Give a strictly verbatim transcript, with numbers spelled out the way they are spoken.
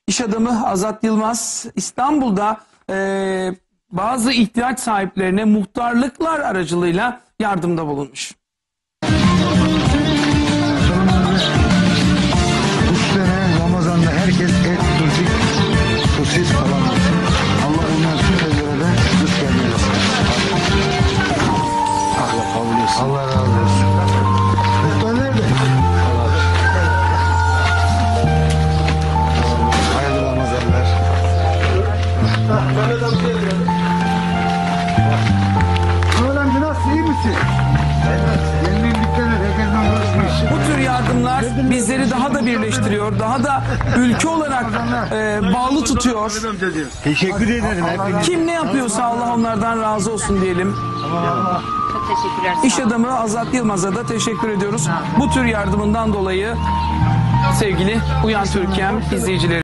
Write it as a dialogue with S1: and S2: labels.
S1: İş adamı Azat Yılmaz İstanbul'da e, bazı ihtiyaç sahiplerine muhtarlıklar aracılığıyla yardımda bulunmuş.
S2: Bu sene Ramazan'da herkes et, sucuk, sosis falan olsun. Allah ondan tüm evlere de rızk gelmeye Allah kabul etsin. Allah razı olsun. Muhtar nerede? Hayırlı Ramazanlar. Mehmet amca nasıl, iyi misin? Gelmeyin dükkanı, herkesten görüşmüş.
S1: Bu tür yardımlar bizleri daha da birleştiriyor, daha da ülke olarak e, bağlı tutuyor.
S2: Teşekkür ederim.
S1: Kim ne yapıyorsa Allah onlardan razı olsun diyelim.
S3: Çok teşekkürler.
S1: İş adamı Azat Yılmaz'a da teşekkür ediyoruz. Bu tür yardımından dolayı sevgili Uyan Türkiye'm izleyicileri.